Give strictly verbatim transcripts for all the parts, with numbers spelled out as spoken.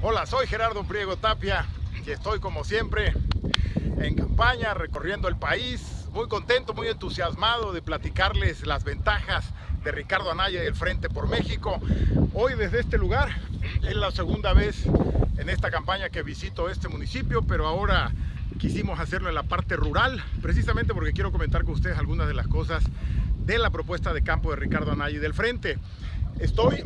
Hola, soy Gerardo Priego Tapia y estoy como siempre en campaña recorriendo el país, muy contento, muy entusiasmado de platicarles las ventajas de Ricardo Anaya y el Frente por México. Hoy desde este lugar es la segunda vez en esta campaña que visito este municipio, pero ahora quisimos hacerlo en la parte rural, precisamente porque quiero comentar con ustedes algunas de las cosas de la propuesta de campo de Ricardo Anaya y del Frente. Estoy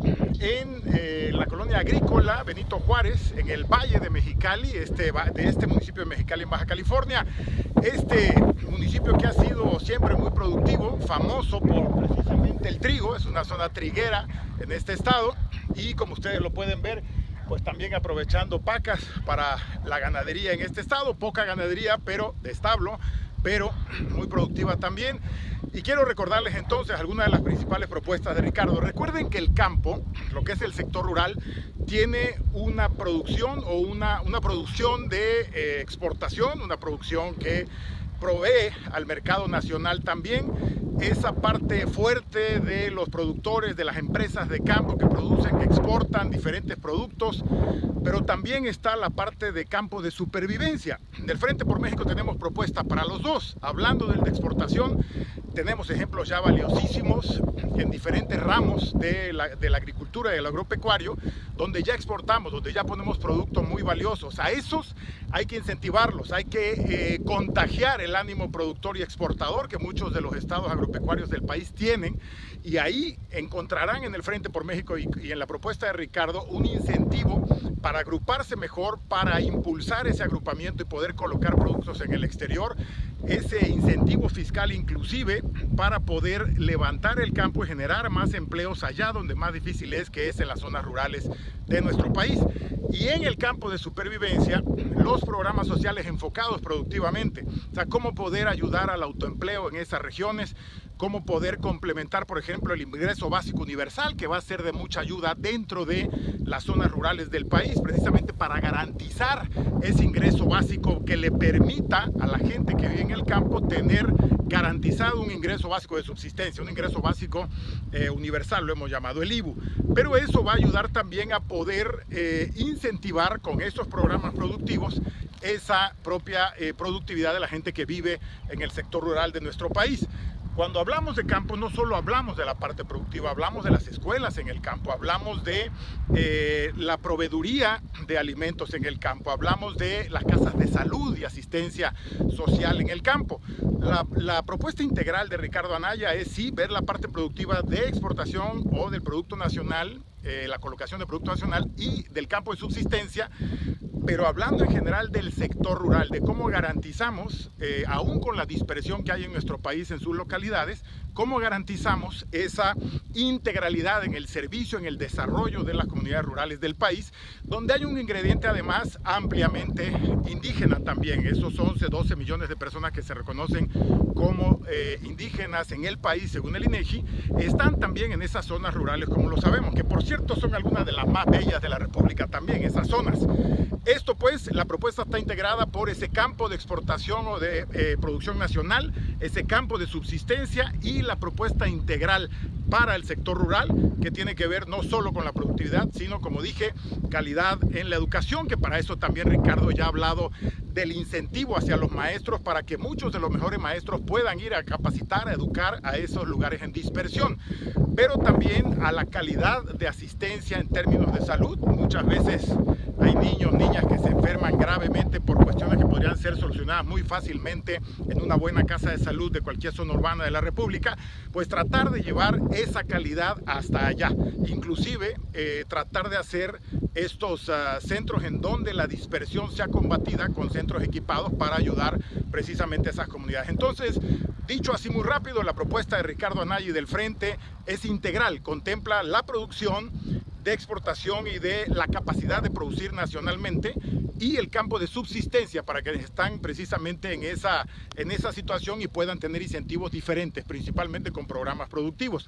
en eh, la colonia agrícola Benito Juárez, en el Valle de Mexicali, este, de este municipio de Mexicali en Baja California. Este municipio que ha sido siempre muy productivo, famoso por precisamente el trigo, es una zona triguera en este estado y como ustedes lo pueden ver, pues también aprovechando pacas para la ganadería en este estado, poca ganadería pero de establo, pero muy productiva también. Y quiero recordarles entonces algunas de las principales propuestas de Ricardo. Recuerden que el campo, lo que es el sector rural, tiene una producción o una, una producción de eh, exportación, una producción que provee al mercado nacional también. Esa parte fuerte de los productores, de las empresas de campo que producen, que exportan diferentes productos, pero también está la parte de campo de supervivencia. Del Frente por México tenemos propuestas para los dos. Hablando del de exportación, tenemos ejemplos ya valiosísimos en diferentes ramos de la, de la agricultura y del agropecuario, donde ya exportamos, donde ya ponemos productos muy valiosos. A esos hay que incentivarlos, hay que eh, contagiar el ánimo productor y exportador que muchos de los estados agropecuarios del país tienen, y ahí encontrarán en el Frente por México y, y en la propuesta de Ricardo un incentivo para agruparse mejor, para impulsar ese agrupamiento y poder colocar productos en el exterior, ese incentivo fiscal inclusive para poder levantar el campo y generar más empleos allá donde más difícil es, que es en las zonas rurales de nuestro país. Y en el campo de supervivencia, los programas sociales enfocados productivamente, o sea, cómo poder ayudar al autoempleo en esas regiones, cómo poder complementar, por ejemplo, el ingreso básico universal, que va a ser de mucha ayuda dentro de las zonas rurales del país, precisamente para garantizar ese ingreso básico que le permita a la gente que vive en el campo tener garantizado un ingreso básico de subsistencia, un ingreso básico eh, universal, lo hemos llamado el I B U. Pero eso va a ayudar también a poder eh, incentivar con estos programas productivos esa propia eh, productividad de la gente que vive en el sector rural de nuestro país. Cuando hablamos de campo, no solo hablamos de la parte productiva, hablamos de las escuelas en el campo, hablamos de eh, la proveeduría de alimentos en el campo, hablamos de las casas de salud y asistencia social en el campo. La, la propuesta integral de Ricardo Anaya es sí ver la parte productiva de exportación o del producto nacional, eh, la colocación de producto nacional y del campo de subsistencia, pero hablando en general del sector rural, de cómo garantizamos, eh, aún con la dispersión que hay en nuestro país en sus localidades, cómo garantizamos esa integralidad en el servicio, en el desarrollo de las comunidades rurales del país, donde hay un ingrediente además ampliamente indígena también. Esos once, doce millones de personas que se reconocen como eh, indígenas en el país, según el INEGI, están también en esas zonas rurales, como lo sabemos, que por cierto son algunas de las más bellas de la República también, esas zonas. Esto pues, la propuesta está integrada por ese campo de exportación o de eh, producción nacional, ese campo de subsistencia y la propuesta integral para el sector rural, que tiene que ver no solo con la productividad, sino, como dije, calidad en la educación, que para eso también Ricardo ya ha hablado del incentivo hacia los maestros para que muchos de los mejores maestros puedan ir a capacitar, a educar a esos lugares en dispersión, pero también a la calidad de asistencia en términos de salud. Muchas veces hay niños, niñas que se enferman gravemente por cuestiones que podrían ser solucionadas muy fácilmente en una buena casa de salud de cualquier zona urbana de la República, pues tratar de llevar esa calidad hasta allá, inclusive eh, tratar de hacer estos uh, centros en donde la dispersión sea combatida con centros equipados para ayudar precisamente a esas comunidades. Entonces, dicho así muy rápido, la propuesta de Ricardo Anaya y del Frente es integral, contempla la producción de exportación y de la capacidad de producir nacionalmente y el campo de subsistencia para que están precisamente en esa, en esa situación y puedan tener incentivos diferentes, principalmente con programas productivos.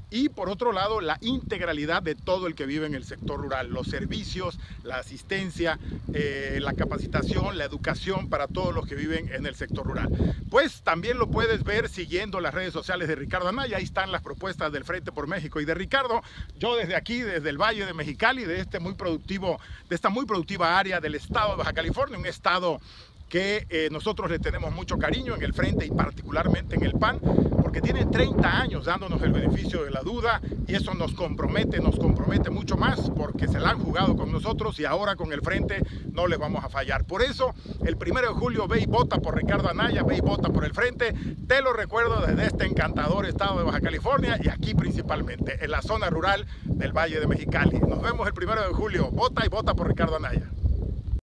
y por otro lado la integralidad de todo el que vive en el sector rural, los servicios, la asistencia, eh, la capacitación, la educación para todos los que viven en el sector rural. Pues también lo puedes ver siguiendo las redes sociales de Ricardo Anaya. Ahí están las propuestas del Frente por México y de Ricardo. Yo desde aquí, desde el Valle de Mexicali, de este muy productivo, de esta muy productiva área del estado de Baja California, un estado que eh, nosotros le tenemos mucho cariño en el Frente y particularmente en el P A N, porque tiene treinta años dándonos el beneficio de la duda, y eso nos compromete, nos compromete mucho más, porque se la han jugado con nosotros y ahora con el Frente no les vamos a fallar. Por eso, el primero de julio ve y vota por Ricardo Anaya, ve y vota por el Frente. Te lo recuerdo desde este encantador estado de Baja California y aquí principalmente en la zona rural del Valle de Mexicali. Nos vemos el primero de julio. Vota y vota por Ricardo Anaya.